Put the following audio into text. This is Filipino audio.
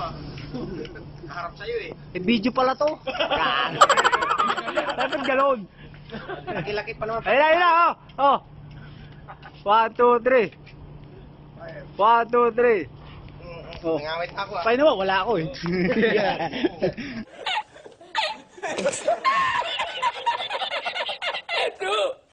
Naharap sa'yo eh. Eh, video pala to. Dapat galon. Laki-laki pa naman. Ayun na, oh. 1, 2, 3. 1, 2, 3. Oh. Nangawit ako ah. Paano naman, wala ako eh. True.